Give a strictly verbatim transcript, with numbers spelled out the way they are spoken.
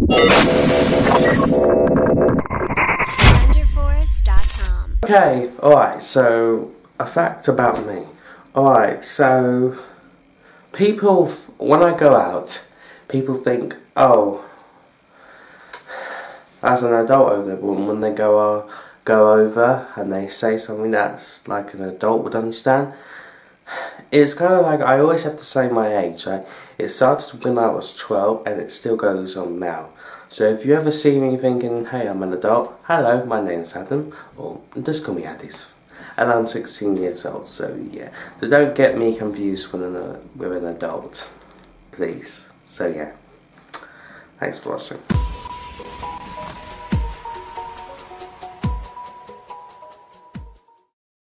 Okay, alright, so a fact about me. Alright, so people, when I go out, people think, oh, as an adult over there, when they go, uh, go over and they say something that's like an adult would understand, it's kind of like I always have to say my age. Right? It started when I was twelve and it still goes on now. So if you ever see me thinking, hey, I'm an adult, hello, my name's Hatton, or just call me Hatties. And I'm sixteen years old, so yeah. So don't get me confused with an, uh, with an adult, please. So yeah, thanks for watching.